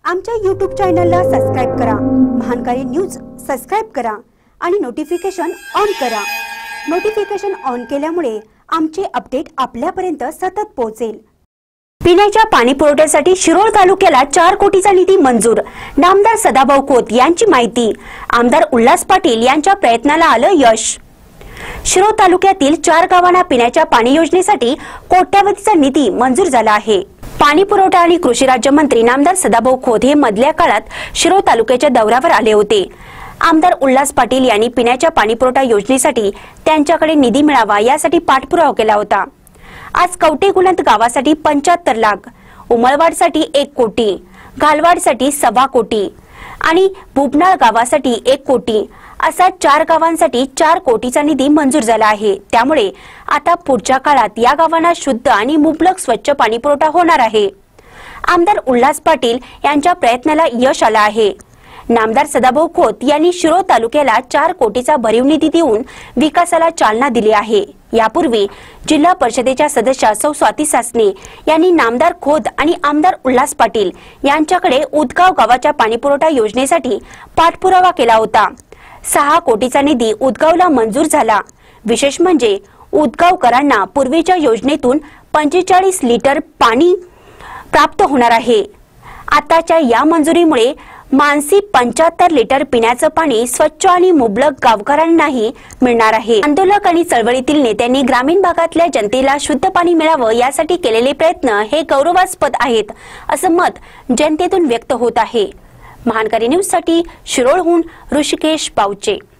आमच्या YouTube चॅनलला subscribe करा, महानकारी न्यूज सबस्क्राइब करा आणि नोटिफिकेशन ऑन करा। नोटिफिकेशन ऑन केल्यामुळे आमचे अपडेट आपल्यापर्यंत सतत पोहोचेल। पिण्याच्या पाणी पुरवठ्यासाठी शिरोळ तालुक्याला 4 कोटीचा निधी मंजूर। नामदार सदाभाऊ खोत यांची माहिती। आमदार उल्हास पाटील यांच्या प्रयत्नाला आलं यश। शिरोळ तालुक्यातील 4 गावांना पिण्याच्या पाणी योजनेसाठी कोट्यावधीचा निधी मंजूर झाला आहे। पाणी पुरवठा आणि कृषी राज्यमंत्री नामदार सदाभाऊ खोत हे मधल्या काळात शिरोळ तालुक्याच्या दौऱ्यावर आले होते। आमदार उल्हास पाटील यांनी पिण्याच्या पाणी पुरवठा योजनेसाठी त्यांच्याकडे निधी मिळावा यासाठी पाठपुरावा केला होता। आज कवटेगुलंत गावासाठी 75 लाख, उमळवाडसाठी 1 कोटी, घालवाडसाठी 1.25 कोटी आणि बुबनाळ गावासाठी 1 कोटी असा 4 गावांसाठी 4 कोटीचा निधी मंजूर झाला आहे। त्यामुळे आता पुढच्या काळात या गावांना शुद्ध आणि मुबलक स्वच्छ पाणी पुरवठा होणार आहे। आमदार उल्हास पाटील यांच्या प्रयत्नाला यश आलं आहे। नामदार सदाभाऊ खोत यांनी शिरोळ तालुक्याला 4 कोटीचा भरीव निधी देऊन विकासाला चालना दिली आहे। यापूर्वी जिल्हा परिषदेच्या सदस्या सौ स्वाती सासने यांनी नामदार खोत आणि आमदार उल्हास पाटील यांच्याकडे उदगाव गावाच्या पाणीपुरवठा योजनेसाठी पाठपुरावा केला होता। 6 कोटीचा निधी उदगावला मंजूर झाला। विशेष म्हणजे उदगावकरांना पूर्वीच्या योजनेतून 45 लिटर पाणी प्राप्त होणार आहे। आताच्या या मंजुरीमुळे मानसी 75 लिटर पिण्याचं पाणी स्वच्छ आणि मुबलक गावकऱ्यांनाही मिळणार आहे। आंदोलक आणि चळवळीतील नेत्यांनी ग्रामीण भागातल्या जनतेला शुद्ध पाणी मिळावं यासाठी केलेले प्रयत्न हे गौरवास्पद आहेत, असं मत जनतेतून व्यक्त होत आहे। महानकारी न्यूज साठी शिरोळहून ऋषिकेश पावचे।